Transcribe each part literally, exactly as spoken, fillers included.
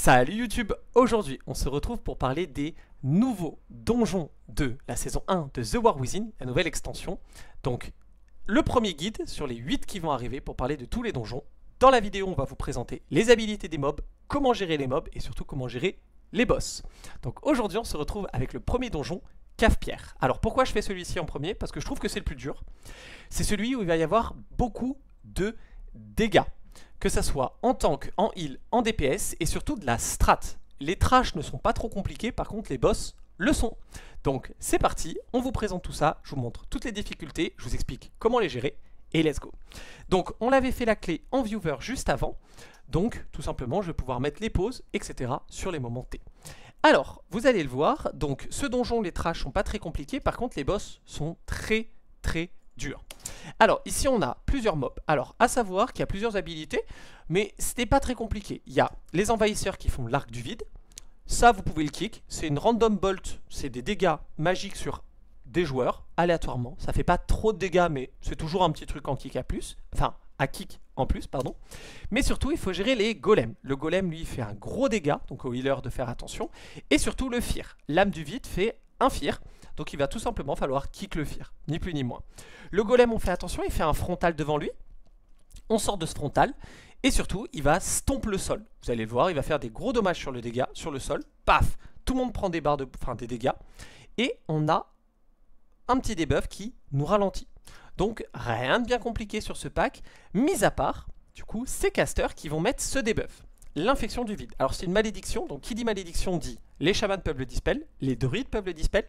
Salut YouTube, aujourd'hui on se retrouve pour parler des nouveaux donjons de la saison un de The War Within, la nouvelle extension. Donc le premier guide sur les huit qui vont arriver pour parler de tous les donjons. Dans la vidéo on va vous présenter les habilités des mobs, comment gérer les mobs et surtout comment gérer les boss. Donc aujourd'hui on se retrouve avec le premier donjon, Cave-Pierre. Alors pourquoi je fais celui-ci en premier? Parce que je trouve que c'est le plus dur. C'est celui où il va y avoir beaucoup de dégâts. Que ça soit en tank, en heal, en D P S et surtout de la strat. Les trashs ne sont pas trop compliqués, par contre les boss le sont. Donc c'est parti, on vous présente tout ça, je vous montre toutes les difficultés, je vous explique comment les gérer et let's go. Donc on l'avait fait la clé en viewer juste avant, donc tout simplement je vais pouvoir mettre les pauses, et cetera sur les moments T. Alors vous allez le voir, donc ce donjon, les trashs sont pas très compliqués, par contre les boss sont très très dur. Alors ici on a plusieurs mobs. Alors à savoir qu'il y a plusieurs habilités, mais c'était pas très compliqué. Il y a les envahisseurs qui font l'arc du vide. Ça vous pouvez le kick. C'est une random bolt. C'est des dégâts magiques sur des joueurs aléatoirement. Ça fait pas trop de dégâts, mais c'est toujours un petit truc en kick à plus. Enfin à kick en plus, pardon. Mais surtout il faut gérer les golems. Le golem lui fait un gros dégât, donc au healer de faire attention. Et surtout le fear. L'âme du vide fait un fear. Donc il va tout simplement falloir kick le fear, ni plus ni moins. Le golem, on fait attention, il fait un frontal devant lui. On sort de ce frontal. Et surtout, il va stomp le sol. Vous allez le voir, il va faire des gros dommages sur le dégât, sur le sol. Paf, tout le monde prend des barres de, enfin, des dégâts. Et on a un petit debuff qui nous ralentit. Donc rien de bien compliqué sur ce pack. Mis à part, du coup, ces casters qui vont mettre ce debuff. L'infection du vide. Alors c'est une malédiction, donc qui dit malédiction dit les chamans peuvent le dispel, les druides peuvent le dispel.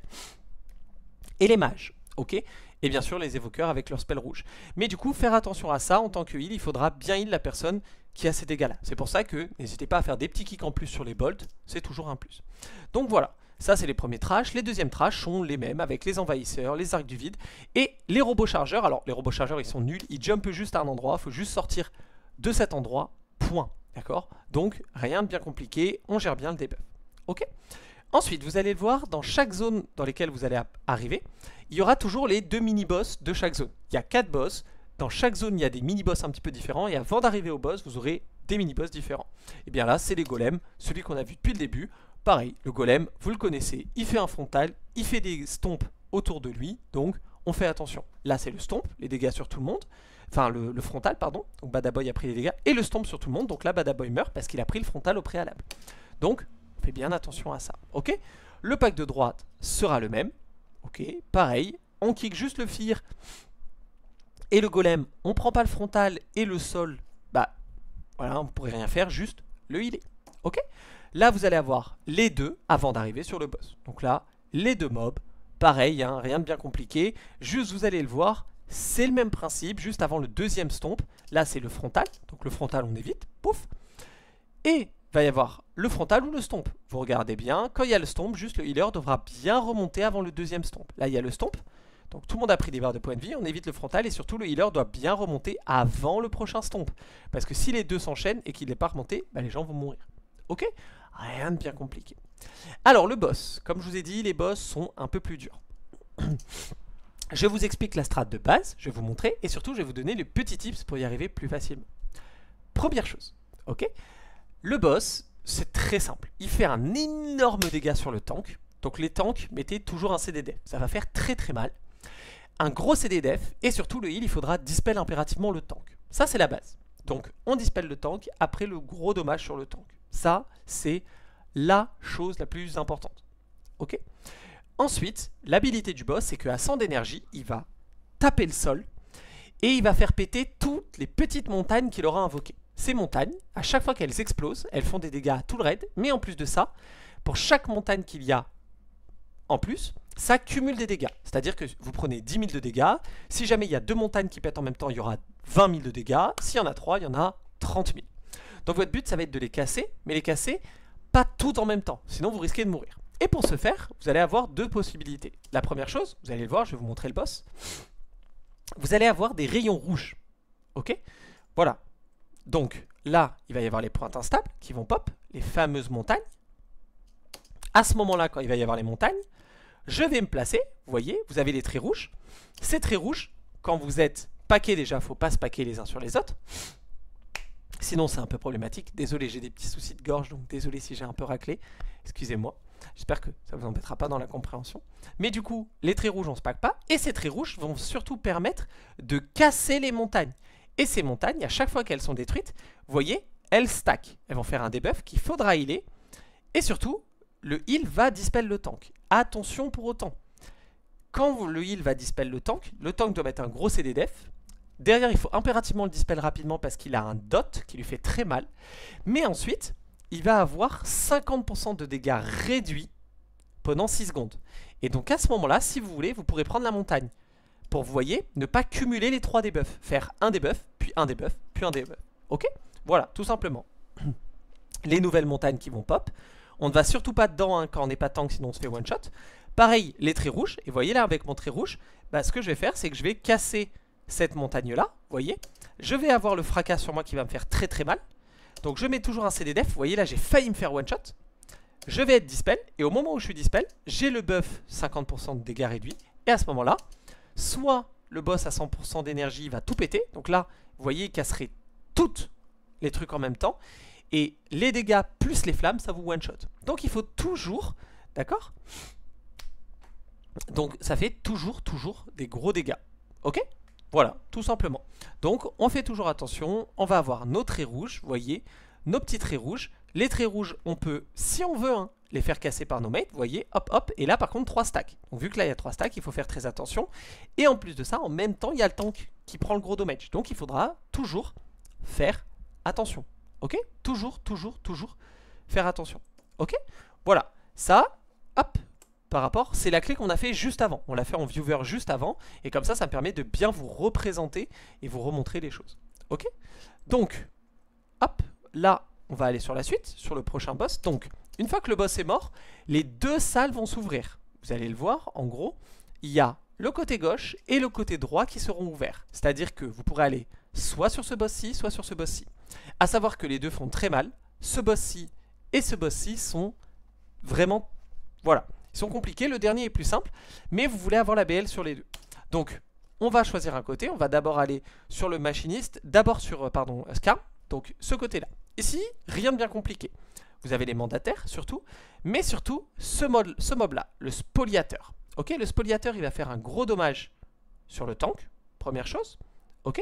Et les mages, ok? Et bien sûr les évoqueurs avec leur spell rouge. Mais du coup, faire attention à ça, en tant que heal, il faudra bien heal la personne qui a ces dégâts-là. C'est pour ça que n'hésitez pas à faire des petits kicks en plus sur les bolts, c'est toujours un plus. Donc voilà, ça c'est les premiers trash. Les deuxièmes trash sont les mêmes avec les envahisseurs, les arcs du vide et les robots chargeurs. Alors les robots chargeurs ils sont nuls, ils jumpent juste à un endroit, il faut juste sortir de cet endroit, point. D'accord? Donc rien de bien compliqué, on gère bien le debuff. Ok? Ensuite, vous allez le voir, dans chaque zone dans lesquelles vous allez arriver, il y aura toujours les deux mini-boss de chaque zone. Il y a quatre boss, dans chaque zone il y a des mini-boss un petit peu différents, et avant d'arriver au boss, vous aurez des mini-boss différents. Et bien là, c'est les golems, celui qu'on a vu depuis le début. Pareil, le golem, vous le connaissez, il fait un frontal, il fait des stomps autour de lui, donc on fait attention. Là, c'est le stomp, les dégâts sur tout le monde, enfin le, le frontal, pardon, donc Badaboy a pris les dégâts, et le stomp sur tout le monde, donc là, Badaboy meurt parce qu'il a pris le frontal au préalable. Donc, fais bien attention à ça, ok? Le pack de droite sera le même, ok? Pareil, on kick juste le fear et le golem, on prend pas le frontal et le sol, bah voilà, on pourrait rien faire, juste le healer, ok? Là, vous allez avoir les deux avant d'arriver sur le boss. Donc là, les deux mobs, pareil, hein, rien de bien compliqué, juste vous allez le voir, c'est le même principe, juste avant le deuxième stomp, là c'est le frontal, donc le frontal on évite, pouf, et il va y avoir le frontal ou le stomp. Vous regardez bien, quand il y a le stomp, juste le healer devra bien remonter avant le deuxième stomp. Là, il y a le stomp. Donc tout le monde a pris des barres de points de vie, on évite le frontal et surtout le healer doit bien remonter avant le prochain stomp. Parce que si les deux s'enchaînent et qu'il n'est pas remonté, bah, les gens vont mourir. Ok? Rien de bien compliqué. Alors le boss, comme je vous ai dit, les boss sont un peu plus durs. Je vous explique la strat de base, je vais vous montrer et surtout je vais vous donner les petits tips pour y arriver plus facilement. Première chose, ok? Le boss, c'est très simple. Il fait un énorme dégât sur le tank. Donc les tanks, mettez toujours un C D def. Ça va faire très très mal. Un gros C D def. Et surtout le heal, il faudra dispel impérativement le tank. Ça, c'est la base. Donc on dispel le tank après le gros dommage sur le tank. Ça, c'est la chose la plus importante. Ok? Ensuite, l'habilité du boss, c'est qu'à cent d'énergie, il va taper le sol. Et il va faire péter toutes les petites montagnes qu'il aura invoquées. Ces montagnes, à chaque fois qu'elles explosent, elles font des dégâts à tout le raid. Mais en plus de ça, pour chaque montagne qu'il y a en plus, ça cumule des dégâts. C'est-à-dire que vous prenez dix mille de dégâts. Si jamais il y a deux montagnes qui pètent en même temps, il y aura vingt mille de dégâts. S'il y en a trois, il y en a trente mille. Donc votre but, ça va être de les casser. Mais les casser, pas toutes en même temps. Sinon, vous risquez de mourir. Et pour ce faire, vous allez avoir deux possibilités. La première chose, vous allez le voir, je vais vous montrer le boss. Vous allez avoir des rayons rouges. Ok? Voilà. Donc là, il va y avoir les pointes instables qui vont pop, les fameuses montagnes. À ce moment-là, quand il va y avoir les montagnes, je vais me placer. Vous voyez, vous avez les traits rouges. Ces traits rouges, quand vous êtes paqués déjà, il ne faut pas se paquer les uns sur les autres. Sinon, c'est un peu problématique. Désolé, j'ai des petits soucis de gorge, donc désolé si j'ai un peu raclé. Excusez-moi. J'espère que ça vous embêtera pas dans la compréhension. Mais du coup, les traits rouges, on se pack pas. Et ces traits rouges vont surtout permettre de casser les montagnes. Et ces montagnes, à chaque fois qu'elles sont détruites, vous voyez, elles stack. Elles vont faire un debuff qu'il faudra healer. Et surtout, le heal va dispel le tank. Attention pour autant. Quand le heal va dispel le tank, le tank doit mettre un gros C D def. Derrière, il faut impérativement le dispel rapidement parce qu'il a un dot qui lui fait très mal. Mais ensuite, il va avoir cinquante pour cent de dégâts réduits pendant six secondes. Et donc à ce moment-là, si vous voulez, vous pourrez prendre la montagne. Pour, vous voyez, ne pas cumuler les trois debuffs. Faire un debuff, puis un debuff, puis un debuff. Ok? Voilà, tout simplement. Les nouvelles montagnes qui vont pop. On ne va surtout pas dedans hein, quand on n'est pas tank, sinon on se fait one shot. Pareil, les traits rouges. Et vous voyez là, avec mon trait rouge, bah, ce que je vais faire, c'est que je vais casser cette montagne-là. Vous voyez? Je vais avoir le fracas sur moi qui va me faire très très mal. Donc je mets toujours un C D def. Vous voyez là, j'ai failli me faire one shot. Je vais être dispel. Et au moment où je suis dispel, j'ai le buff cinquante pour cent de dégâts réduits. Et à ce moment-là, soit le boss à cent pour cent d'énergie va tout péter. Donc là, vous voyez, il casserait toutes les trucs en même temps. Et les dégâts plus les flammes, ça vous one-shot. Donc il faut toujours, d'accord? Donc ça fait toujours, toujours des gros dégâts. Ok? Voilà, tout simplement. Donc on fait toujours attention. On va avoir nos traits rouges, vous voyez, nos petits traits rouges. Les traits rouges, on peut, si on veut, hein, les faire casser par nos mates, vous voyez, hop, hop. Et là, par contre, trois stacks. Donc vu que là, il y a trois stacks, il faut faire très attention. Et en plus de ça, en même temps, il y a le tank qui prend le gros damage. Donc il faudra toujours faire attention. Ok? Toujours, toujours, toujours faire attention. Ok? Voilà. Ça, hop, par rapport, c'est la clé qu'on a fait juste avant. On l'a fait en viewer juste avant. Et comme ça, ça me permet de bien vous représenter et vous remontrer les choses. Ok? Donc, hop, là, on va aller sur la suite, sur le prochain boss. Donc, une fois que le boss est mort, les deux salles vont s'ouvrir. Vous allez le voir, en gros, il y a le côté gauche et le côté droit qui seront ouverts. C'est-à-dire que vous pourrez aller soit sur ce boss-ci, soit sur ce boss-ci. A savoir que les deux font très mal. Ce boss-ci et ce boss-ci sont vraiment... Voilà, ils sont compliqués. Le dernier est plus simple, mais vous voulez avoir la B L sur les deux. Donc, on va choisir un côté. On va d'abord aller sur le machiniste, d'abord sur, pardon, Scar. Donc, ce côté-là. Ici, rien de bien compliqué. Vous avez les mandataires, surtout. Mais surtout, ce mob, ce mob-là, le spoliateur. Ok, le spoliateur, il va faire un gros dommage sur le tank. Première chose. Ok.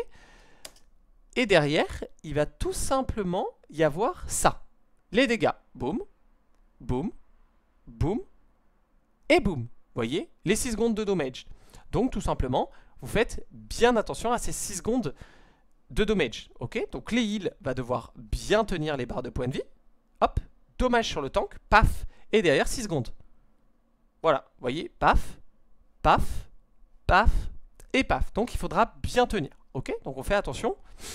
Et derrière, il va tout simplement y avoir ça. Les dégâts. Boum, boum, boum et boum. Vous voyez, les six secondes de damage. Donc, tout simplement, vous faites bien attention à ces six secondes de damage. Ok, donc les heals va devoir bien tenir les barres de points de vie. Hop, dommage sur le tank, paf, et derrière six secondes. Voilà, vous voyez, paf, paf, paf et paf. Donc il faudra bien tenir. Ok, donc on fait attention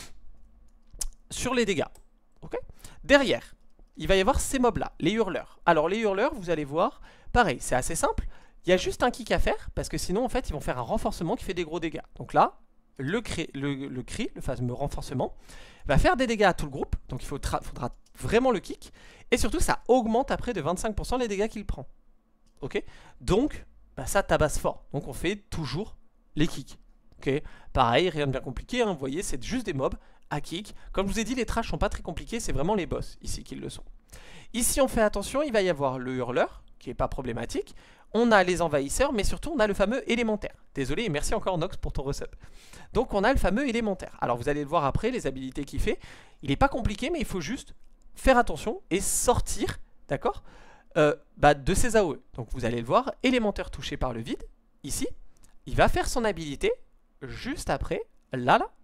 sur les dégâts. Ok, derrière, il va y avoir ces mobs là, les hurleurs. Alors les hurleurs, vous allez voir, pareil, c'est assez simple. Il y a juste un kick à faire parce que sinon en fait ils vont faire un renforcement qui fait des gros dégâts. Donc là, le cri, le, le, cri, le fameux renforcement, va faire des dégâts à tout le groupe. Donc il faudra, faudra vraiment le kick. Et surtout ça augmente après de vingt-cinq pour cent les dégâts qu'il prend. Ok, donc bah, ça tabasse fort. Donc on fait toujours les kicks. Ok, pareil, rien de bien compliqué, hein, vous voyez, c'est juste des mobs à kick. Comme je vous ai dit, les trash sont pas très compliqués, c'est vraiment les boss ici qui le sont. Ici on fait attention, il va y avoir le hurleur, qui est pas problématique. On a les envahisseurs, mais surtout on a le fameux élémentaire. Désolé et merci encore Nox pour ton resub. Donc on a le fameux élémentaire. Alors vous allez le voir après, les habilités qu'il fait. Il n'est pas compliqué, mais il faut juste faire attention et sortir, d'accord, euh, bah, de ses A O E. Donc vous allez le voir, élémentaire touché par le vide, ici. Il va faire son habilité juste après, là, là.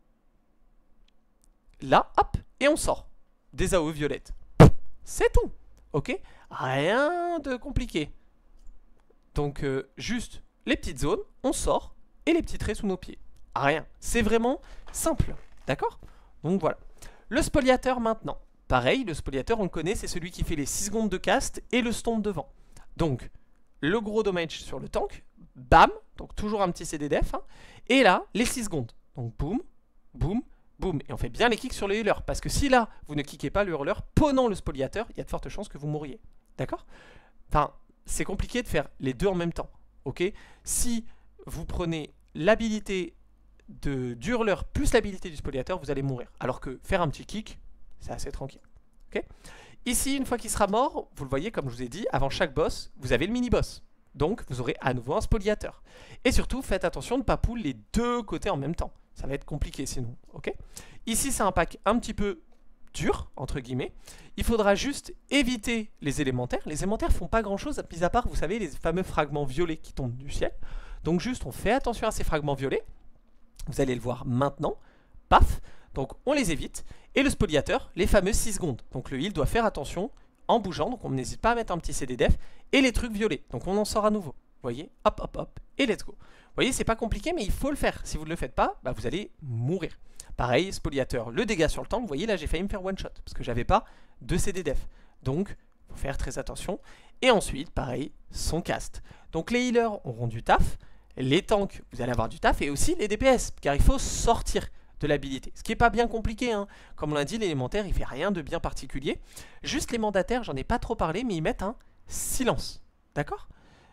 Là, hop, et on sort des A O E violettes. C'est tout, ok? Rien de compliqué. Donc euh, juste les petites zones, on sort, et les petits traits sous nos pieds. Rien, c'est vraiment simple, d'accord? Donc voilà. Le spoliateur maintenant. Pareil, le spoliateur on le connaît, c'est celui qui fait les six secondes de cast et le stomp devant. Donc, le gros damage sur le tank, bam, donc toujours un petit C D def, hein, et là, les six secondes. Donc boum, boum, boum, et on fait bien les kicks sur le healer, parce que si là, vous ne kickez pas le hurleur pendant le spoliateur, il y a de fortes chances que vous mourriez, d'accord? Enfin, c'est compliqué de faire les deux en même temps, ok? Si vous prenez l'habilité du hurleur plus l'habilité du spoliateur, vous allez mourir. Alors que faire un petit kick, C'est assez tranquille. Okay, ici, une fois qu'il sera mort, vous le voyez, comme je vous ai dit, avant chaque boss, vous avez le mini-boss. Donc, vous aurez à nouveau un spoliateur. Et surtout, faites attention de ne pas pull les deux côtés en même temps. Ça va être compliqué sinon. Okay, ici, c'est un pack un petit peu dur, entre guillemets. Il faudra juste éviter les élémentaires. Les élémentaires font pas grand-chose, mis à part, vous savez, les fameux fragments violets qui tombent du ciel. Donc, juste, on fait attention à ces fragments violets. Vous allez le voir maintenant. Paf. Donc, on les évite. Et le spoliateur, les fameux six secondes. Donc, le heal doit faire attention en bougeant. Donc, on n'hésite pas à mettre un petit C D def. Et les trucs violets. Donc, on en sort à nouveau. Vous voyez, hop, hop, hop. Et let's go. Vous voyez, c'est pas compliqué, mais il faut le faire. Si vous ne le faites pas, bah, vous allez mourir. Pareil, spoliateur, le dégât sur le tank. Vous voyez, là, j'ai failli me faire one shot. Parce que j'avais pas de C D def. Donc, il faut faire très attention. Et ensuite, pareil, son cast. Donc, les healers auront du taf. Les tanks, vous allez avoir du taf. Et aussi les D P S. Car il faut sortir de l'habilité. Ce qui n'est pas bien compliqué, hein. Comme on l'a dit, l'élémentaire, il fait rien de bien particulier. Juste les mandataires, j'en ai pas trop parlé, mais ils mettent un silence. D'accord,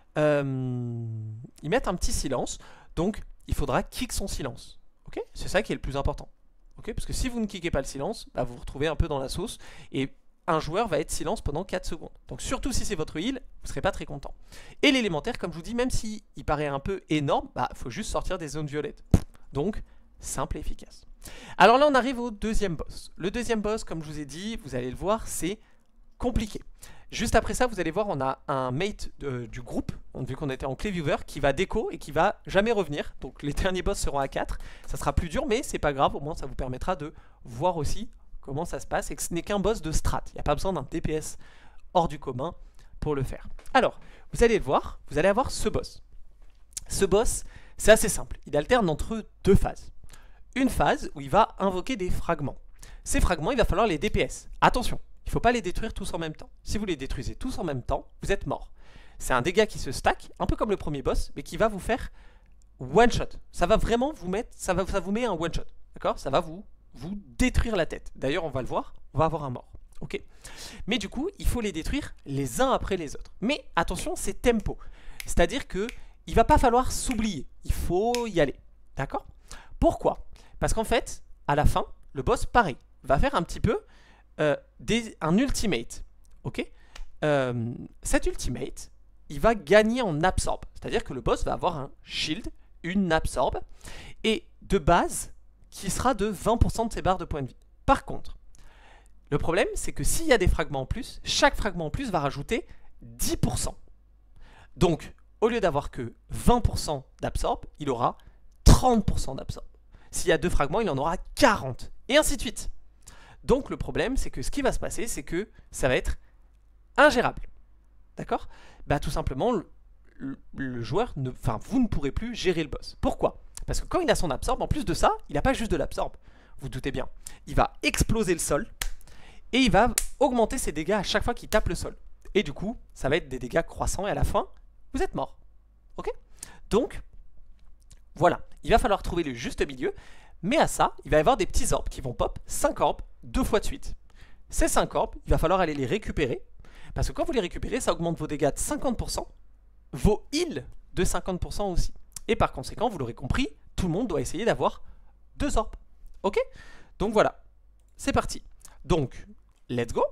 euh, ils mettent un petit silence. Donc, il faudra kick son silence. Ok, c'est ça qui est le plus important. Ok, parce que si vous ne kickez pas le silence, bah, vous vous retrouvez un peu dans la sauce. Et un joueur va être silence pendant quatre secondes. Donc, surtout si c'est votre heal, vous ne serez pas très content. Et l'élémentaire, comme je vous dis, même s'il paraît un peu énorme, bah, faut juste sortir des zones violettes. Donc, simple et efficace. Alors là, on arrive au deuxième boss. Le deuxième boss, comme je vous ai dit, vous allez le voir, c'est compliqué. Juste après ça, vous allez voir, on a un mate de, du groupe, vu qu'on était en clé viewer, qui va déco et qui va jamais revenir. Donc les derniers boss seront à quatre. Ça sera plus dur, mais c'est pas grave. Au moins, ça vous permettra de voir aussi comment ça se passe et que ce n'est qu'un boss de strat. Il n'y a pas besoin d'un D P S hors du commun pour le faire. Alors, vous allez le voir, vous allez avoir ce boss. Ce boss, c'est assez simple. Il alterne entre deux phases. Une phase où il va invoquer des fragments. Ces fragments, il va falloir les D P S. Attention, il ne faut pas les détruire tous en même temps. Si vous les détruisez tous en même temps, vous êtes mort. C'est un dégât qui se stack, un peu comme le premier boss, mais qui va vous faire one shot. Ça va vraiment vous mettre, ça, va, ça vous met un one shot. D'accord, ça va vous, vous détruire la tête. D'ailleurs, on va le voir, on va avoir un mort. Ok. Mais du coup, il faut les détruire les uns après les autres. Mais attention, c'est tempo. C'est-à-dire que il va pas falloir s'oublier. Il faut y aller. D'accord? Pourquoi? Parce qu'en fait, à la fin, le boss, pareil, va faire un petit peu euh, des, un ultimate. Ok, euh, cet ultimate, il va gagner en absorbe. C'est-à-dire que le boss va avoir un shield, une absorbe, et de base, qui sera de vingt pour cent de ses barres de points de vie. Par contre, le problème, c'est que s'il y a des fragments en plus, chaque fragment en plus va rajouter dix pour cent. Donc, au lieu d'avoir que vingt pour cent d'absorbe, il aura trente pour cent d'absorbe. S'il y a deux fragments, il en aura quarante. Et ainsi de suite. Donc le problème, c'est que ce qui va se passer, c'est que ça va être ingérable. D'accord? Bah tout simplement, le, le, le joueur, ne, enfin vous ne pourrez plus gérer le boss. Pourquoi? Parce que quand il a son absorbe, en plus de ça, il n'a pas juste de l'absorbe. Vous doutez bien. Il va exploser le sol. Et il va augmenter ses dégâts à chaque fois qu'il tape le sol. Et du coup, ça va être des dégâts croissants. Et à la fin, vous êtes mort. Ok? Donc, voilà, il va falloir trouver le juste milieu, mais à ça, il va y avoir des petits orbes qui vont pop, cinq orbes, deux fois de suite. Ces cinq orbes, il va falloir aller les récupérer, parce que quand vous les récupérez, ça augmente vos dégâts de cinquante pour cent, vos heals de cinquante pour cent aussi. Et par conséquent, vous l'aurez compris, tout le monde doit essayer d'avoir deux orbes. Ok? Donc voilà, c'est parti. Donc, let's go.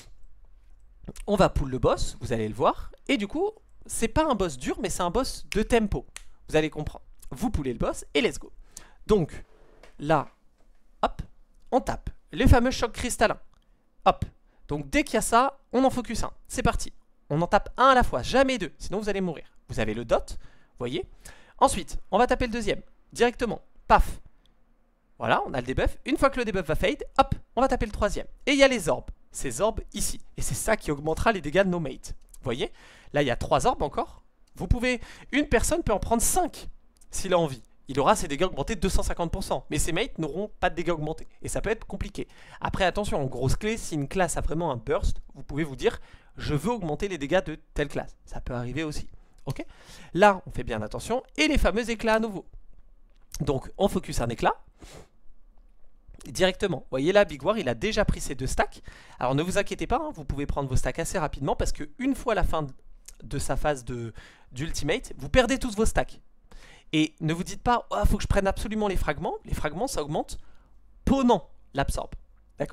On va pull le boss, vous allez le voir, et du coup, c'est pas un boss dur, mais c'est un boss de tempo. Vous allez comprendre. Vous poulez le boss et let's go. Donc, là, hop, on tape les fameux chocs cristallins. Hop. Donc, dès qu'il y a ça, on en focus un. C'est parti. On en tape un à la fois, jamais deux, sinon vous allez mourir. Vous avez le dot, voyez. Ensuite, on va taper le deuxième, directement. Paf. Voilà, on a le debuff. Une fois que le debuff va fade, hop, on va taper le troisième. Et il y a les orbes. Ces orbes ici. Et c'est ça qui augmentera les dégâts de nos mates. Voyez. Là, il y a trois orbes encore. Vous pouvez... Une personne peut en prendre cinq. S'il a envie, il aura ses dégâts augmentés de deux cent cinquante pour cent. Mais ses mates n'auront pas de dégâts augmentés. Et ça peut être compliqué. Après, attention, en grosse clé, si une classe a vraiment un burst, vous pouvez vous dire, je veux augmenter les dégâts de telle classe. Ça peut arriver aussi. Ok? Là, on fait bien attention. Et les fameux éclats à nouveau. Donc, on focus un éclat. Directement. Vous voyez là, Big War, il a déjà pris ses deux stacks. Alors, ne vous inquiétez pas, hein, vous pouvez prendre vos stacks assez rapidement parce qu'une fois à la fin de sa phase d'ultimate, vous perdez tous vos stacks. Et ne vous dites pas, il oh, faut que je prenne absolument les fragments. Les fragments, ça augmente pendant l'absorbe. D'accord?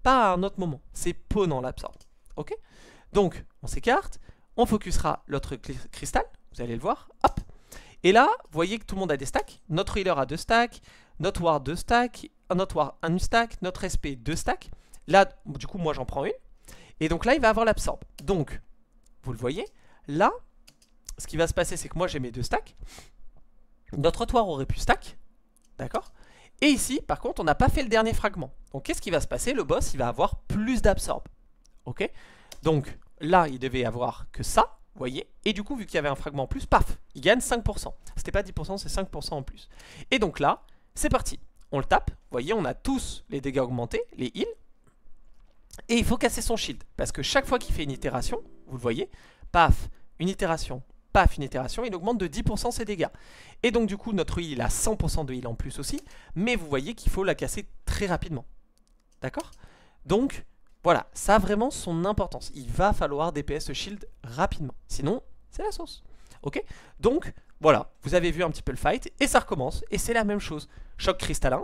pas à un autre moment. C'est Ponant l'absorbe. Ok? Donc, on s'écarte, on focusera l'autre cristal, vous allez le voir, hop. Et là, vous voyez que tout le monde a des stacks. Notre healer a deux stacks, notre ward deux stacks, notre ward un stack, notre S P deux stacks. Là, du coup, moi j'en prends une. Et donc là, il va avoir l'absorbe. Donc, vous le voyez, là, ce qui va se passer, c'est que moi j'ai mes deux stacks. Notre toit aurait pu stack. D'accord? Et ici, par contre, on n'a pas fait le dernier fragment. Donc, qu'est-ce qui va se passer? Le boss, il va avoir plus d'absorbe. Ok? Donc, là, il devait avoir que ça. Vous voyez? Et du coup, vu qu'il y avait un fragment en plus, paf, il gagne cinq pour cent. C'était pas dix pour cent, c'est cinq pour cent en plus. Et donc là, c'est parti. On le tape. Vous voyez, on a tous les dégâts augmentés, les heals. Et il faut casser son shield. Parce que chaque fois qu'il fait une itération, vous le voyez, paf, une itération, paf, une itération, il augmente de dix pour cent ses dégâts. Et donc du coup, notre heal, il a cent pour cent de heal en plus aussi. Mais vous voyez qu'il faut la casser très rapidement. D'accord? Donc, voilà, ça a vraiment son importance. Il va falloir D P S ce shield rapidement. Sinon, c'est la sauce. Ok? Donc, voilà, vous avez vu un petit peu le fight. Et ça recommence. Et c'est la même chose. Choc cristallin.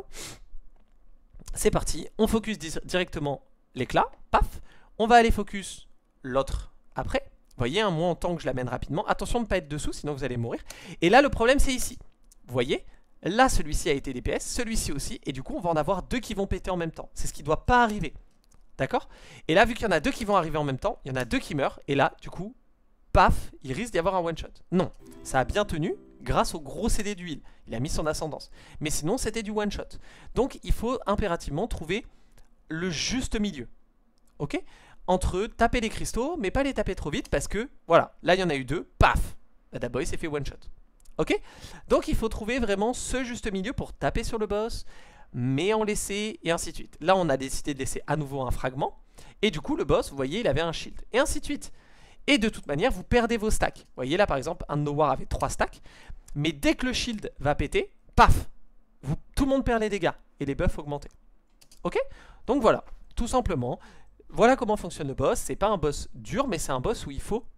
C'est parti. On focus directement l'éclat. Paf. On va aller focus l'autre après. Vous voyez, un moi en temps que je l'amène rapidement. Attention de ne pas être dessous, sinon vous allez mourir. Et là, le problème, c'est ici. Vous voyez? Là, celui-ci a été D P S, celui-ci aussi. Et du coup, on va en avoir deux qui vont péter en même temps. C'est ce qui ne doit pas arriver. D'accord? Et là, vu qu'il y en a deux qui vont arriver en même temps, il y en a deux qui meurent. Et là, du coup, paf, il risque d'y avoir un one-shot. Non, ça a bien tenu grâce au gros C D d'huile. Il a mis son ascendance. Mais sinon, c'était du one-shot. Donc, il faut impérativement trouver le juste milieu. Ok? Entre taper les cristaux, mais pas les taper trop vite parce que, voilà, là, il y en a eu deux. Paf, Bada Boy s'est fait one-shot. Ok? Donc, il faut trouver vraiment ce juste milieu pour taper sur le boss, mais en laisser, et ainsi de suite. Là, on a décidé de laisser à nouveau un fragment. Et du coup, le boss, vous voyez, il avait un shield. Et ainsi de suite. Et de toute manière, vous perdez vos stacks. Vous voyez, là, par exemple, un de nos wars avait trois stacks. Mais dès que le shield va péter, paf, vous, tout le monde perd les dégâts. Et les buffs augmentés. Ok? Donc voilà, tout simplement. Voilà comment fonctionne le boss. C'est pas un boss dur, mais c'est un boss où il faut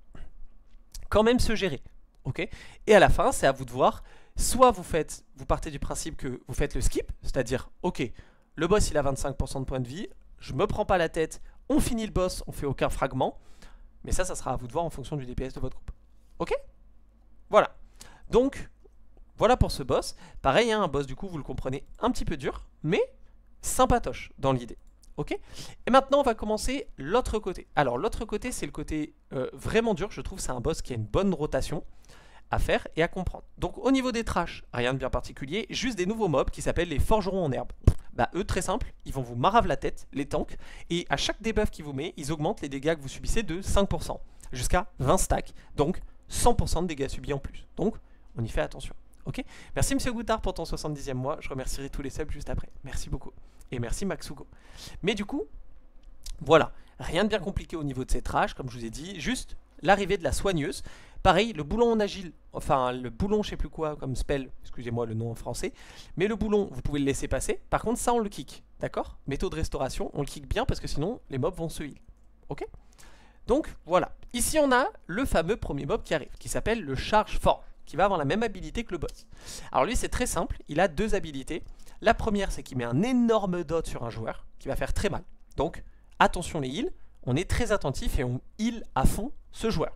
quand même se gérer. Ok? Et à la fin, c'est à vous de voir. Soit vous faites, vous partez du principe que vous faites le skip, c'est-à-dire, ok, le boss il a vingt-cinq pour cent de points de vie, je me prends pas la tête, on finit le boss, on fait aucun fragment, mais ça, ça sera à vous de voir en fonction du D P S de votre groupe. Ok? Voilà. Donc, voilà pour ce boss. Pareil, hein, un boss du coup, vous le comprenez, un petit peu dur, mais sympatoche dans l'idée. Ok? Et maintenant, on va commencer l'autre côté. Alors, l'autre côté, c'est le côté euh, vraiment dur, je trouve, c'est un boss qui a une bonne rotation à faire et à comprendre. Donc au niveau des trashs, rien de bien particulier, juste des nouveaux mobs qui s'appellent les forgerons en herbe. Bah eux, très simple, ils vont vous marave la tête, les tanks, et à chaque debuff qu'ils vous met, ils augmentent les dégâts que vous subissez de cinq pour cent, jusqu'à vingt stacks, donc cent pour cent de dégâts subis en plus. Donc on y fait attention. Ok? Merci Monsieur Goutard pour ton soixante-dixième mois, je remercierai tous les subs juste après. Merci beaucoup. Et merci Maxugo. Mais du coup, voilà, rien de bien compliqué au niveau de ces trashs, comme je vous ai dit, juste l'arrivée de la soigneuse. Pareil, le boulon en agile, enfin le boulon je sais plus quoi comme spell, excusez-moi le nom en français, mais le boulon vous pouvez le laisser passer, par contre ça on le kick, d'accord? Méthode de restauration, on le kick bien parce que sinon les mobs vont se heal, ok? Donc voilà, ici on a le fameux premier mob qui arrive, qui s'appelle le charge fort, qui va avoir la même habilité que le boss. Alors lui c'est très simple, il a deux habilités, la première c'est qu'il met un énorme dot sur un joueur, qui va faire très mal, donc attention les heals, on est très attentif et on heal à fond ce joueur.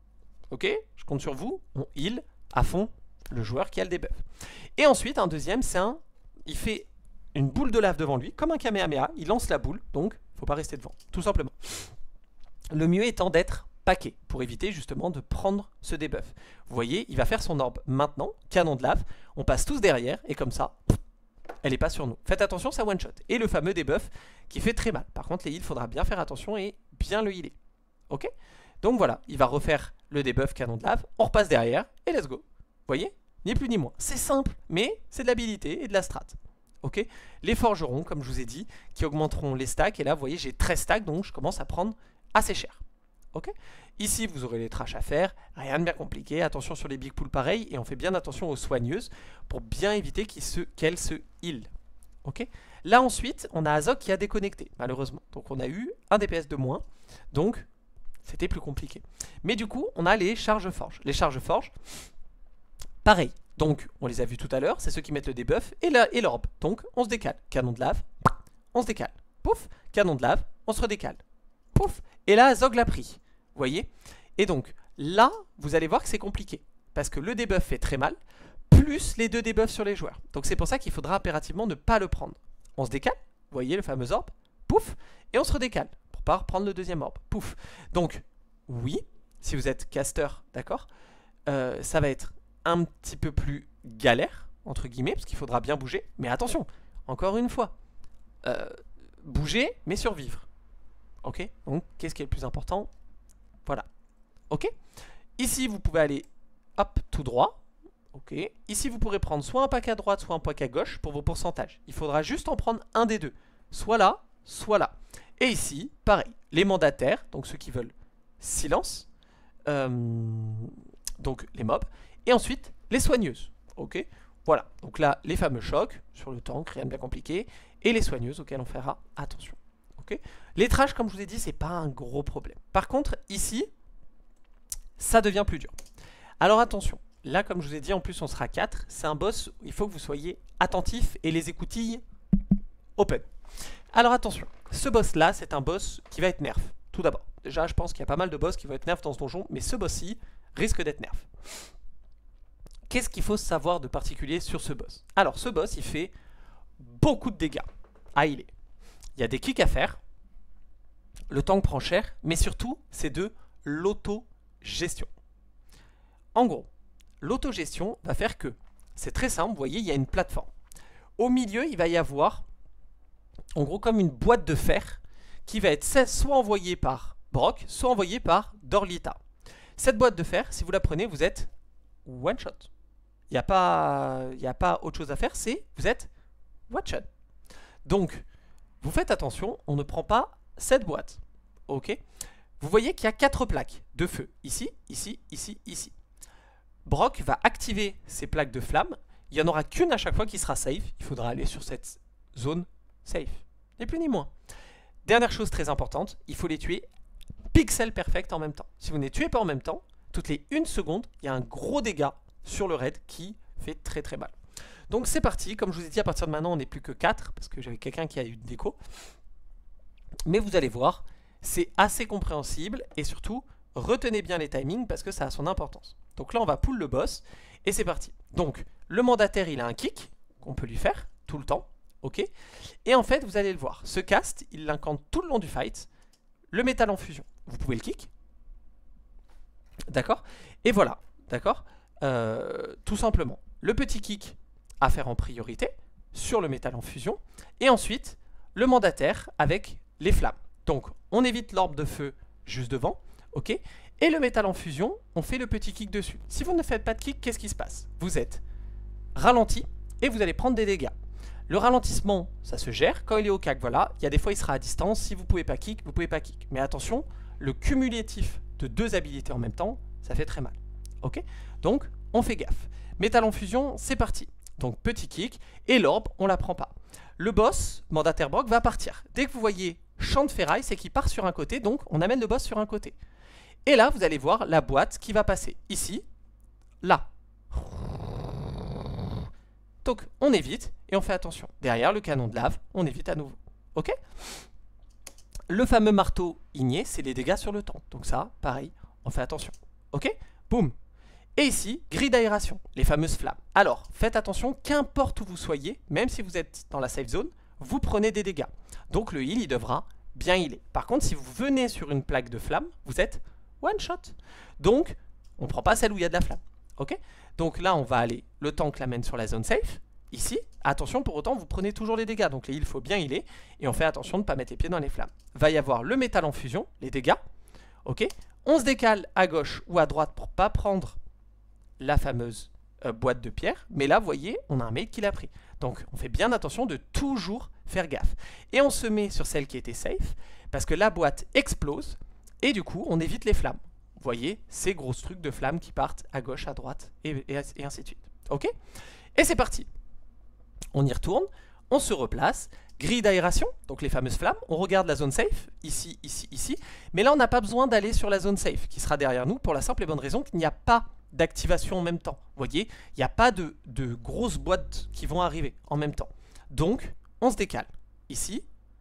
Ok, je compte sur vous, on heal à fond le joueur qui a le debuff. Et ensuite, un deuxième, c'est un... Il fait une boule de lave devant lui, comme un Kamehameha, il lance la boule, donc il ne faut pas rester devant, tout simplement. Le mieux étant d'être paqué, pour éviter justement de prendre ce debuff. Vous voyez, il va faire son orbe maintenant, canon de lave, on passe tous derrière, et comme ça, elle n'est pas sur nous. Faites attention, ça one shot. Et le fameux debuff qui fait très mal. Par contre, les heals, il faudra bien faire attention et bien le healer. Ok? Donc voilà, il va refaire le debuff canon de lave, on repasse derrière, et let's go. Vous voyez? Ni plus ni moins. C'est simple, mais c'est de l'habilité et de la strat. Ok? Les forgerons, comme je vous ai dit, qui augmenteront les stacks, et là, vous voyez, j'ai treize stacks, donc je commence à prendre assez cher. Ok? Ici, vous aurez les trashs à faire, rien de bien compliqué, attention sur les big pools pareil, et on fait bien attention aux soigneuses, pour bien éviter qu'elles se, qu'elles se heal. Ok? Là, ensuite, on a Azog qui a déconnecté, malheureusement. Donc on a eu un D P S de moins, donc... c'était plus compliqué. Mais du coup, on a les charges forges. Les charges forges, pareil. Donc, on les a vus tout à l'heure. C'est ceux qui mettent le debuff et l'orbe. Donc, on se décale. Canon de lave, on se décale. pouf, canon de lave, on se redécale, pouf, et là Zog l'a pris, vous voyez. Et donc là, vous allez voir que c'est compliqué, parce que le debuff fait très mal, plus les deux debuffs sur les joueurs. Donc c'est pour ça qu'il faudra impérativement ne pas le prendre. On se décale, vous voyez le fameux orbe, pouf, et on se redécale, pour pas reprendre le deuxième orbe, pouf. Donc, oui, si vous êtes caster, d'accord, euh, ça va être un petit peu plus galère, entre guillemets, parce qu'il faudra bien bouger, mais attention, encore une fois, euh, bouger, mais survivre. Ok. Donc, qu'est-ce qui est le plus important? Voilà. Ok. Ici, vous pouvez aller, hop, tout droit. Ok. Ici, vous pourrez prendre soit un pack à droite, soit un pack à gauche pour vos pourcentages. Il faudra juste en prendre un des deux. Soit là, soit là. Et ici, pareil, les mandataires, donc ceux qui veulent silence, euh, donc les mobs, et ensuite les soigneuses. Ok. Voilà. Donc là, les fameux chocs sur le tank, rien de bien compliqué, et les soigneuses auxquelles on fera attention. Ok. Les trash, comme je vous ai dit, c'est pas un gros problème. Par contre, ici, ça devient plus dur. Alors attention. Là, comme je vous ai dit, en plus, on sera quatre. C'est un boss où il faut que vous soyez attentifs et les écoutilles open. Alors attention, ce boss-là, c'est un boss qui va être nerf. Tout d'abord, déjà, je pense qu'il y a pas mal de boss qui vont être nerf dans ce donjon, mais ce boss-ci risque d'être nerf. Qu'est-ce qu'il faut savoir de particulier sur ce boss? Alors, ce boss, il fait beaucoup de dégâts à healer. Il y a des kicks à faire, le tank prend cher, mais surtout, c'est de l'autogestion. En gros, l'autogestion va faire que, c'est très simple, vous voyez, il y a une plateforme. Au milieu, il va y avoir, en gros, comme une boîte de fer qui va être soit envoyée par Brock, soit envoyée par Dorlita. Cette boîte de fer, si vous la prenez, vous êtes one shot. Il n'y a pas, il n'y a pas autre chose à faire, c'est vous êtes one shot. Donc, vous faites attention, on ne prend pas cette boîte. Ok. Vous voyez qu'il y a quatre plaques de feu. Ici, ici, ici, ici. Brock va activer ces plaques de flamme. Il n'y en aura qu'une à chaque fois qui sera safe. Il faudra aller sur cette zone safe. Ni plus ni moins. Dernière chose très importante, il faut les tuer pixel perfect en même temps. Si vous ne les tuez pas en même temps, toutes les une seconde, il y a un gros dégât sur le raid qui fait très très mal. Donc c'est parti. Comme je vous ai dit, à partir de maintenant, on n'est plus que quatre parce que j'avais quelqu'un qui a eu une déco. Mais vous allez voir, c'est assez compréhensible et surtout, retenez bien les timings parce que ça a son importance. Donc là, on va pull le boss et c'est parti. Donc, le mandataire, il a un kick qu'on peut lui faire tout le temps. Ok. Et en fait, vous allez le voir. Ce cast, il l'incante tout le long du fight. Le métal en fusion. Vous pouvez le kick. D'accord. Et voilà. D'accord. Euh, tout simplement. Le petit kick à faire en priorité sur le métal en fusion. Et ensuite, le mandataire avec les flammes. Donc, on évite l'orbe de feu juste devant. Ok. Et le métal en fusion, on fait le petit kick dessus. Si vous ne faites pas de kick, qu'est-ce qui se passe? Vous êtes ralenti et vous allez prendre des dégâts. Le ralentissement, ça se gère. Quand il est au cac, voilà. Il y a des fois, il sera à distance. Si vous ne pouvez pas kick, vous ne pouvez pas kick. Mais attention, le cumulatif de deux habilités en même temps, ça fait très mal. Ok. Donc, on fait gaffe. Métal en fusion, c'est parti. Donc, petit kick. Et l'orbe, on ne la prend pas. Le boss, mandataire Brock, va partir. Dès que vous voyez champ de ferraille, c'est qu'il part sur un côté. Donc, on amène le boss sur un côté. Et là, vous allez voir la boîte qui va passer ici, là. Donc, on évite et on fait attention. Derrière le canon de lave, on évite à nouveau. Ok. Le fameux marteau igné, c'est les dégâts sur le temps. Donc ça, pareil, on fait attention. Ok. Boum. Et ici, grille d'aération, les fameuses flammes. Alors, faites attention, qu'importe où vous soyez, même si vous êtes dans la safe zone, vous prenez des dégâts. Donc le heal, il devra bien healer. Par contre, si vous venez sur une plaque de flamme, vous êtes one shot. Donc, on ne prend pas celle où il y a de la flamme. Ok. Donc là, on va aller, le tank l'amène sur la zone safe. Ici, attention, pour autant, vous prenez toujours les dégâts. Donc les heals, il faut bien healer. Et on fait attention de ne pas mettre les pieds dans les flammes. Va y avoir le métal en fusion, les dégâts. Ok. On se décale à gauche ou à droite pour ne pas prendre la fameuse euh, boîte de pierre. Mais là, vous voyez, on a un mate qui l'a pris. Donc, on fait bien attention de toujours faire gaffe. Et on se met sur celle qui était safe, parce que la boîte explose. Et du coup, on évite les flammes. Vous voyez, ces gros trucs de flammes qui partent à gauche, à droite, et, et, et ainsi de suite. Ok. Et c'est parti. On y retourne, on se replace. Grille d'aération, donc les fameuses flammes. On regarde la zone safe, ici, ici, ici. Mais là, on n'a pas besoin d'aller sur la zone safe, qui sera derrière nous, pour la simple et bonne raison qu'il n'y a pas d'activation en même temps. Vous voyez, il n'y a pas de, de grosses boîtes qui vont arriver en même temps. Donc, on se décale. Ici,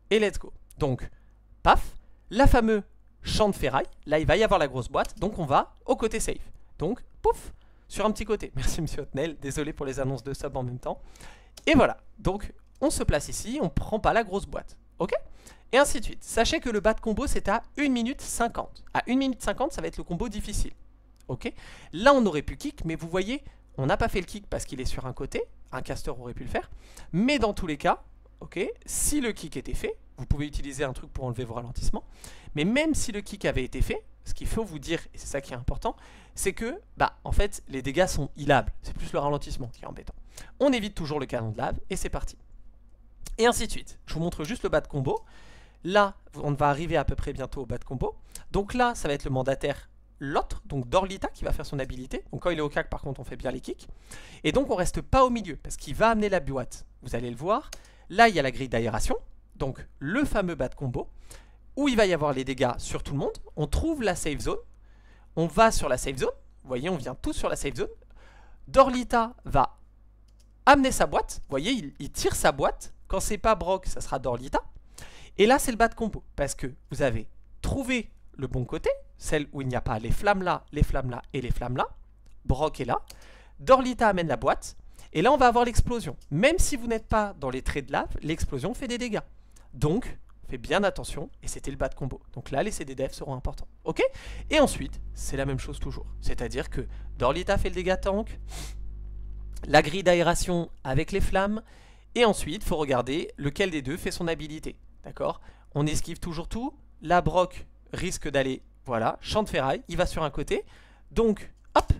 et let's go. Donc, paf, la fameuse champ de ferraille, là il va y avoir la grosse boîte, donc on va au côté safe. Donc, pouf, sur un petit côté. Merci Monsieur Hotnell, désolé pour les annonces de sub en même temps. Et voilà, donc on se place ici, on prend pas la grosse boîte, ok? Et ainsi de suite. Sachez que le bas de combo c'est à une minute cinquante. À une minute cinquante, ça va être le combo difficile, ok? Là on aurait pu kick, mais vous voyez, on n'a pas fait le kick parce qu'il est sur un côté, un caster aurait pu le faire, mais dans tous les cas, ok, si le kick était fait, vous pouvez utiliser un truc pour enlever vos ralentissements, mais même si le kick avait été fait, ce qu'il faut vous dire, et c'est ça qui est important, c'est que, bah, en fait, les dégâts sont healables. C'est plus le ralentissement qui est embêtant. On évite toujours le canon de lave, et c'est parti. Et ainsi de suite. Je vous montre juste le bas de combo. Là, on va arriver à peu près bientôt au bas de combo. Donc là, ça va être le mandataire, l'autre, donc Dorlita, qui va faire son habilité. Donc quand il est au cac, par contre, on fait bien les kicks. Et donc, on reste pas au milieu, parce qu'il va amener la boîte. Vous allez le voir. Là, il y a la grille d'aération, donc le fameux bas de combo, où il va y avoir les dégâts sur tout le monde. On trouve la safe zone. On va sur la safe zone. Vous voyez, on vient tous sur la safe zone. Dorlita va amener sa boîte. Vous voyez, il, il tire sa boîte. Quand c'est pas Brock, ça sera Dorlita. Et là, c'est le bas de combo. Parce que vous avez trouvé le bon côté. Celle où il n'y a pas les flammes là, les flammes là et les flammes là. Brock est là. Dorlita amène la boîte. Et là, on va avoir l'explosion. Même si vous n'êtes pas dans les traits de lave, l'explosion fait des dégâts. Donc, faites bien attention. Et c'était le bas de combo. Donc là, les C D D F seront importants. Ok? Et ensuite, c'est la même chose toujours. C'est-à-dire que Dorlita fait le dégât tank. La grille d'aération avec les flammes. Et ensuite, il faut regarder lequel des deux fait son habilité. D'accord? On esquive toujours tout. La Brock risque d'aller, voilà, champ de ferraille. Il va sur un côté. Donc, hop,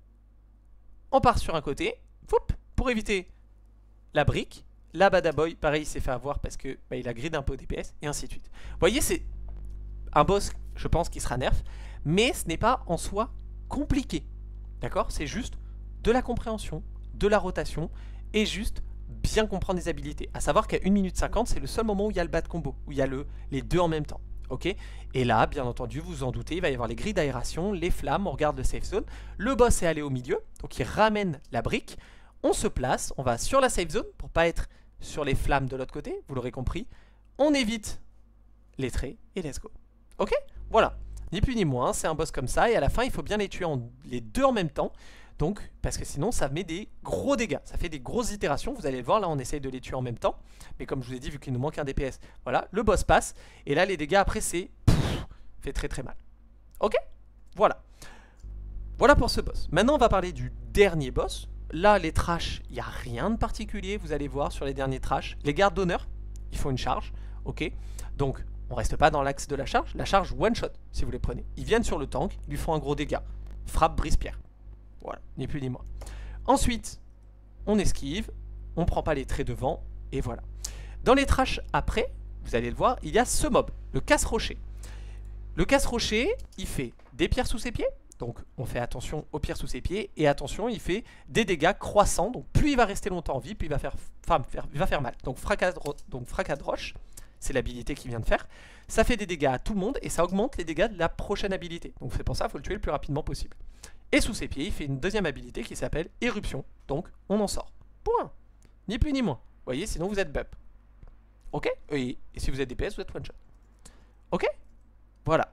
on part sur un côté. Foup, pour éviter la brique. La Badaboy, pareil, il s'est fait avoir parce que bah, il a grid un peu au D P S. Et ainsi de suite. Vous voyez, c'est un boss, je pense, qui sera nerf. Mais ce n'est pas en soi compliqué. D'accord? C'est juste de la compréhension, de la rotation et juste bien comprendre les habilités. À savoir qu'à une minute cinquante, c'est le seul moment où il y a le bas de combo, où il y a le, les deux en même temps. Ok? Et là, bien entendu, vous vous en doutez, il va y avoir les grilles d'aération, les flammes, on regarde le safe zone. Le boss est allé au milieu, donc il ramène la brique. On se place, on va sur la safe zone pour pas être sur les flammes de l'autre côté, vous l'aurez compris. On évite les traits et let's go. Ok? Voilà. Ni plus ni moins, c'est un boss comme ça. Et à la fin, il faut bien les tuer en, les deux en même temps. Donc, parce que sinon, ça met des gros dégâts. Ça fait des grosses itérations. Vous allez le voir, là, on essaye de les tuer en même temps. Mais comme je vous ai dit, vu qu'il nous manque un D P S, voilà, le boss passe. Et là, les dégâts, après, c'est... fait très très mal. Ok? Voilà. Voilà pour ce boss. Maintenant, on va parler du dernier boss. Là, les trash, il n'y a rien de particulier. Vous allez voir sur les derniers trash. Les gardes d'honneur, ils font une charge. Ok? Donc, on reste pas dans l'axe de la charge. La charge one shot, si vous les prenez. Ils viennent sur le tank, ils lui font un gros dégât. Frappe, brise-pierre. Voilà, ni plus ni moins. Ensuite, on esquive, on prend pas les traits devant, et voilà. Dans les trash après, vous allez le voir, il y a ce mob, le casse-rocher. Le casse-rocher, il fait des pierres sous ses pieds, donc on fait attention aux pierres sous ses pieds, et attention, il fait des dégâts croissants, donc plus il va rester longtemps en vie, plus il va faire, enfin, faire, il va faire mal. Donc fracas, donc fracas de roche, c'est l'habilité qu'il vient de faire. Ça fait des dégâts à tout le monde, et ça augmente les dégâts de la prochaine habilité. Donc c'est pour ça qu'il faut le tuer le plus rapidement possible. Et sous ses pieds, il fait une deuxième habilité qui s'appelle Éruption. Donc, on en sort. Point. Ni plus ni moins. Vous voyez, sinon vous êtes bump. Ok? et, et si vous êtes D P S, vous êtes one shot. Ok? Voilà.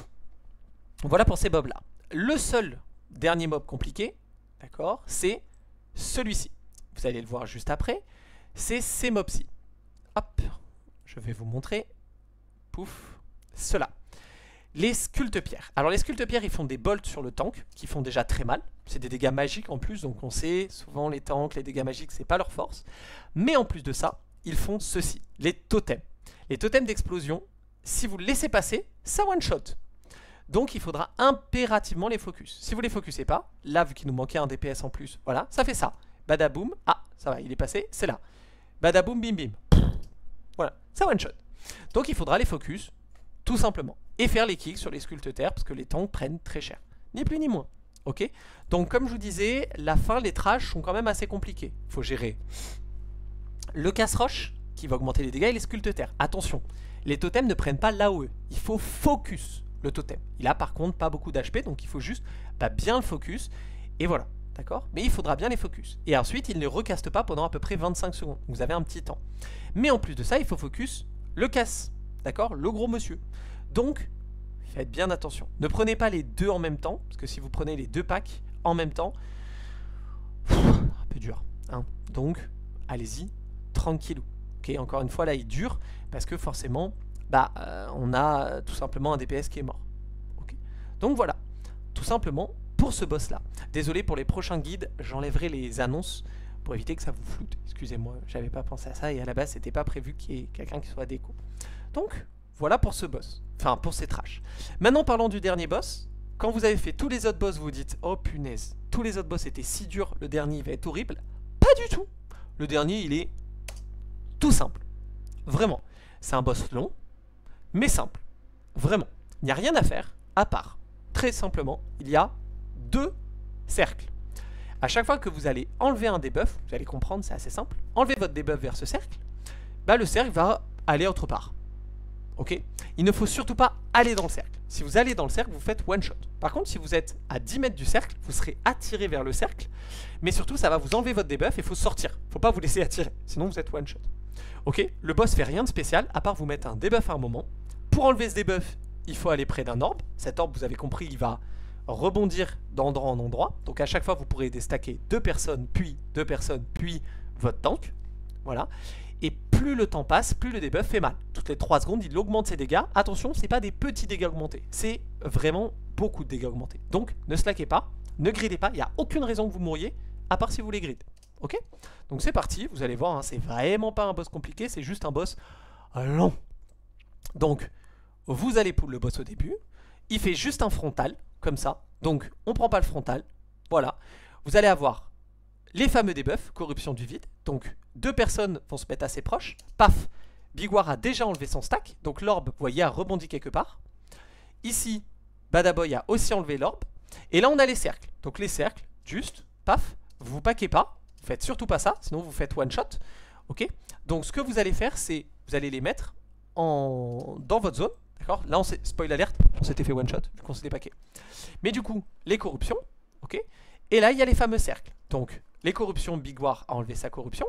Voilà pour ces mobs-là. Le seul dernier mob compliqué, d'accord, c'est celui-ci. Vous allez le voir juste après. C'est ces mobs-ci. Hop. Je vais vous montrer. Pouf. Cela. Les sculpte-pierres. Alors les sculpte-pierres, ils font des bolts sur le tank qui font déjà très mal. C'est des dégâts magiques en plus, donc on sait, souvent les tanks, les dégâts magiques, c'est pas leur force. Mais en plus de ça, ils font ceci, les totems. Les totems d'explosion, si vous le laissez passer, ça one-shot. Donc il faudra impérativement les focus. Si vous les focusez pas, là vu qu'il nous manquait un D P S en plus, voilà, ça fait ça. Badaboum, ah, ça va, il est passé, c'est là. Badaboum, bim bim. Voilà, ça one-shot. Donc il faudra les focus, tout simplement. Et faire les kicks sur les sculpte-terres parce que les tanks prennent très cher. Ni plus ni moins. Ok? Donc comme je vous disais, la fin, les trash sont quand même assez compliqués. Il faut gérer le casse-roche qui va augmenter les dégâts et les sculpte-terres. Attention, les totems ne prennent pas l'A O E. Il faut focus le totem. Il a par contre pas beaucoup d'H P, donc il faut juste bah, bien le focus. Et voilà, d'accord? Mais il faudra bien les focus. Et ensuite, il ne recaste pas pendant à peu près vingt-cinq secondes. Vous avez un petit temps. Mais en plus de ça, il faut focus le casse, d'accord, le gros monsieur. Donc, faites bien attention. Ne prenez pas les deux en même temps, parce que si vous prenez les deux packs en même temps, pff, un peu dur. Hein. Donc, allez-y, tranquillou. Ok, encore une fois, là, il dure, parce que forcément, bah, euh, on a tout simplement un D P S qui est mort. Okay. Donc voilà, tout simplement pour ce boss-là. Désolé pour les prochains guides, j'enlèverai les annonces pour éviter que ça vous floute. Excusez-moi, j'avais pas pensé à ça, et à la base, c'était pas prévu qu'il y ait quelqu'un qui soit déco. Donc, voilà pour ce boss. Enfin, pour ces trash. Maintenant, parlons du dernier boss. Quand vous avez fait tous les autres boss, vous dites « Oh punaise, tous les autres boss étaient si durs, le dernier il va être horrible. » Pas du tout. Le dernier, il est tout simple. Vraiment. C'est un boss long, mais simple. Vraiment. Il n'y a rien à faire, à part. Très simplement, il y a deux cercles. À chaque fois que vous allez enlever un debuff, vous allez comprendre, c'est assez simple. Enlevez votre debuff vers ce cercle, bah le cercle va aller autre part. Ok? Il ne faut surtout pas aller dans le cercle. Si vous allez dans le cercle, vous faites one shot. Par contre, si vous êtes à dix mètres du cercle, vous serez attiré vers le cercle. Mais surtout, ça va vous enlever votre debuff et il faut sortir. Il ne faut pas vous laisser attirer, sinon vous êtes one shot. Ok? Le boss fait rien de spécial, à part vous mettre un debuff à un moment. Pour enlever ce debuff, il faut aller près d'un orbe. Cet orbe, vous avez compris, il va rebondir d'endroit en endroit. Donc à chaque fois, vous pourrez déstacker deux personnes, puis deux personnes, puis votre tank. Voilà. Et plus le temps passe, plus le debuff fait mal. Toutes les trois secondes, il augmente ses dégâts. Attention, ce n'est pas des petits dégâts augmentés. C'est vraiment beaucoup de dégâts augmentés. Donc, ne slackez pas, ne gridez pas. Il n'y a aucune raison que vous mouriez, à part si vous les gridez. Ok? Donc c'est parti, vous allez voir, hein, c'est vraiment pas un boss compliqué, c'est juste un boss long. Donc, vous allez pull le boss au début. Il fait juste un frontal, comme ça. Donc, on prend pas le frontal. Voilà. Vous allez avoir les fameux debuffs, corruption du vide. Donc, deux personnes vont se mettre assez proches. Paf, Big War a déjà enlevé son stack. Donc, l'orbe, vous voyez, a rebondi quelque part. Ici, Badaboy a aussi enlevé l'orbe. Et là, on a les cercles. Donc, les cercles, juste, paf, vous vous paquez pas. Vous faites surtout pas ça, sinon vous faites one shot. Ok? Donc, ce que vous allez faire, c'est, vous allez les mettre en... dans votre zone. D'accord? Là, on s'est, spoil alert, on s'était fait one shot, vu qu'on s'était paqué. Mais du coup, les corruptions, ok? Et là, il y a les fameux cercles. Donc, les corruptions, Big War a enlevé sa corruption.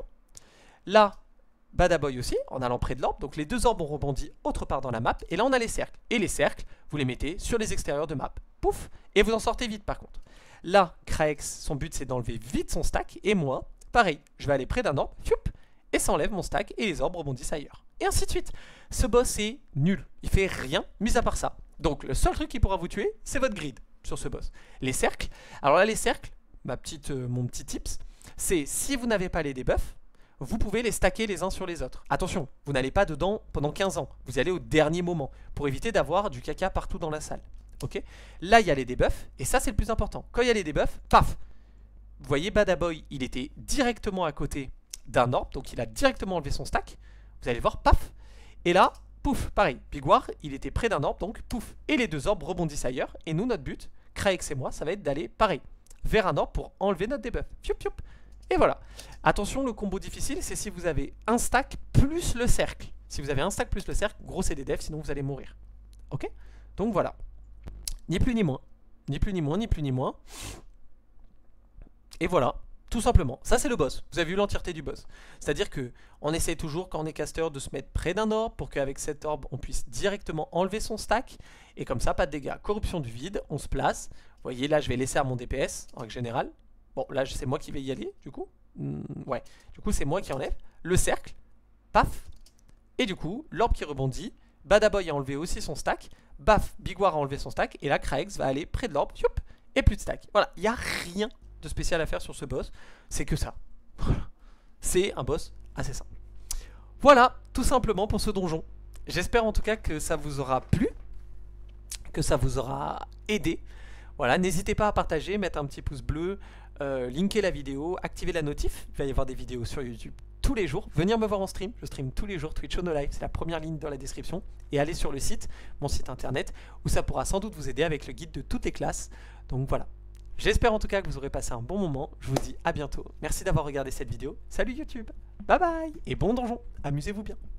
Là, Badaboy aussi, en allant près de l'orbe. Donc, les deux orbes ont rebondi autre part dans la map. Et là, on a les cercles. Et les cercles, vous les mettez sur les extérieurs de map. Pouf! Et vous en sortez vite, par contre. Là, Kraex, son but, c'est d'enlever vite son stack. Et moi, pareil, je vais aller près d'un orbe, fioup, et ça enlève mon stack. Et les orbes rebondissent ailleurs. Et ainsi de suite. Ce boss est nul. Il fait rien, mis à part ça. Donc, le seul truc qui pourra vous tuer, c'est votre grid sur ce boss. Les cercles. Alors là, les cercles, ma petite, euh, mon petit tips, c'est si vous n'avez pas les debuffs, vous pouvez les stacker les uns sur les autres. Attention, vous n'allez pas dedans pendant quinze ans. Vous y allez au dernier moment pour éviter d'avoir du caca partout dans la salle. Ok? Là, il y a les debuffs et ça, c'est le plus important. Quand il y a les debuffs, paf! Vous voyez, Badaboy, il était directement à côté d'un orbe, donc il a directement enlevé son stack. Vous allez voir, paf! Et là, pouf, pareil. Big War, il était près d'un orbe, donc pouf. Et les deux orbes rebondissent ailleurs. Et nous, notre but, Kraex et moi, ça va être d'aller, pareil, vers un orbe pour enlever notre debuff. Fioup, fioup. Et voilà. Attention, le combo difficile, c'est si vous avez un stack plus le cercle. Si vous avez un stack plus le cercle, gros c'est des devs, sinon vous allez mourir. Ok? Donc voilà. Ni plus ni moins. Ni plus ni moins, ni plus ni moins. Et voilà. Tout simplement. Ça, c'est le boss. Vous avez vu l'entièreté du boss. C'est-à-dire que on essaie toujours, quand on est caster, de se mettre près d'un orbe pour qu'avec cet orbe, on puisse directement enlever son stack. Et comme ça, pas de dégâts. Corruption du vide, on se place. Vous voyez, là, je vais laisser à mon D P S, en règle générale. Bon, là, c'est moi qui vais y aller, du coup. Mmh, ouais. Du coup, c'est moi qui enlève. Le cercle. Paf. Et du coup, l'orbe qui rebondit. Badaboy a enlevé aussi son stack. Baf, Big War a enlevé son stack. Et là, Kraex va aller près de l'orbe. Et plus de stack. Voilà. Il n'y a rien de spécial à faire sur ce boss, c'est que ça. C'est un boss assez simple. Voilà, tout simplement pour ce donjon. J'espère en tout cas que ça vous aura plu, que ça vous aura aidé. Voilà, n'hésitez pas à partager, mettre un petit pouce bleu, euh, linker la vidéo, activer la notif. Il va y avoir des vidéos sur YouTube tous les jours. Venir me voir en stream, je stream tous les jours Twitch No Live, c'est la première ligne dans la description. Et allez sur le site, mon site internet, où ça pourra sans doute vous aider avec le guide de toutes les classes. Donc voilà. J'espère en tout cas que vous aurez passé un bon moment. Je vous dis à bientôt. Merci d'avoir regardé cette vidéo. Salut YouTube. Bye bye. Et bon donjon. Amusez-vous bien.